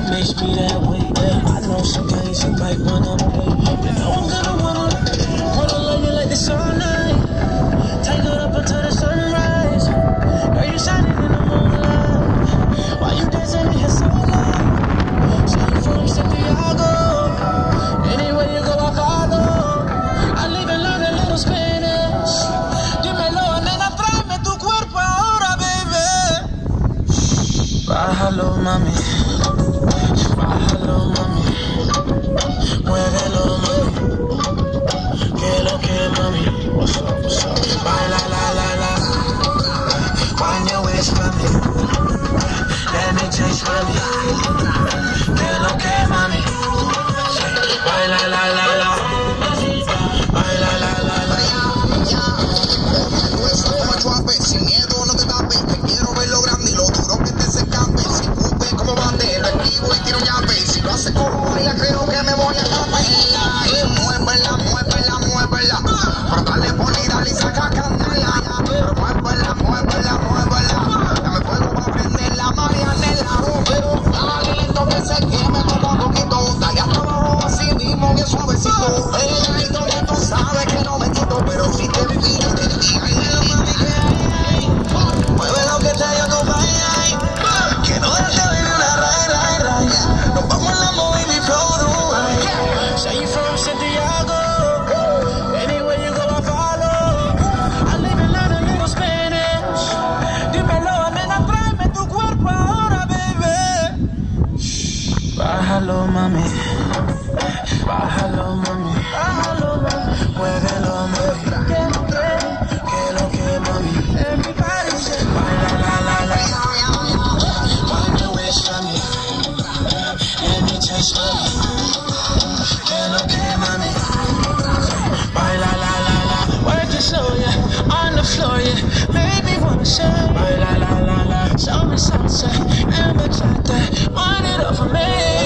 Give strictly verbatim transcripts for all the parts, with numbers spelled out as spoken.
makes me that way. I know some days you might wanna play. You know I'm gonna wanna, wanna love you like this all night. Take it up until the sunrise. Girl, you shining in the moonlight. Why you dancing in here so low? Say you from Santiago. Anywhere you go, I follow. I live and learn a little Spanish. Dímelo, nena, tráeme tu cuerpo ahora, baby. Bájalo, mami. Bájalo, mami. Muévelo, mami. Que lo que, mami. What's up, what's up? Baila, la, la, la. Wind your waist for me. Let me taste for me. Que lo que, mami. Baila, la, la, la. Baila, la, la, la. Sin miedo, no te tapes. Te quiero ver lo grande y lo duro que te se escape. Si cumple como bandera, activo y tiro llave. Si lo hace como baila, creo que me voy a escapar. Muévela, muévela, muévela. Pero dale por y dale y saca candela. Pero muévela, muévela, muévela. Dame fuego para prender la marianela. Pero dale lento que se queme como un poquito. Dale hasta abajo así mismo, bien suavecito. Pegadito que tú sabes que no me quito. Pero si te viví, te digo, ay, la mami que hay. Mueve lo que te dio tu país. Que no dejes de vivir una ray, ray, ray. Nos vamos en la movie flow through. Say you from Santiago. Anywhere you go, I follow. I live and learn a little Spanish. Dímelo, nena, tráeme tu cuerpo ahora, baby. Bájalo, mami. Bájalo, mami. Bájalo, mami. Muévelo, mami. Que lo que, que lo que, mami. Everybody say, baila, la, la, la. Wind your waist for me. Let me taste for me. Que lo que, mami. Baila, la, la, la. Work it slow, yeah. On the floor, yeah. Make me wanna say, baila, la, la, la. Show me salsa and bachata. Wind it up for me.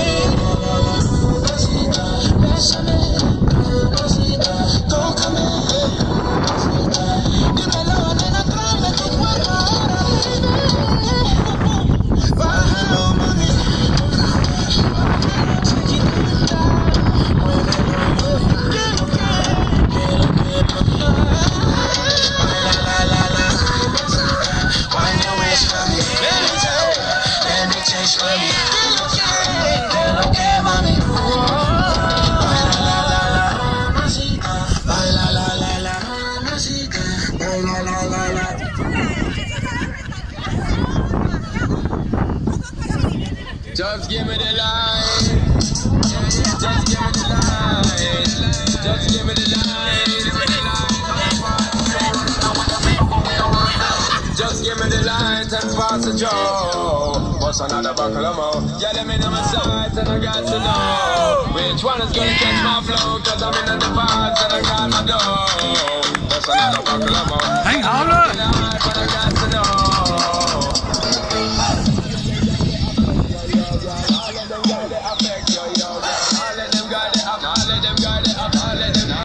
Bésame, besito, tócame. Dímelo, nena, tráeme tu cuerpo ahora, baby. Bájalo, mami. Chiquitita, muévelo, mami. Que lo que, que lo que, mami. Baila, la, la, la. Wind your waist for me. Let me taste for me. Que lo que, mami. Baila, la, la, la. Baila, la, la, la. Baila, la, la, la. Just give me the line. Just give me the line. Just give me the line. Just give me the line and pass the joe. What's another buckle of more? Yeah, let me know my sides and I got to know which one is gonna catch my flow. Cause I'm in the vibes and I got my dough. What's another buckle of more? Hang on, look. But I got to know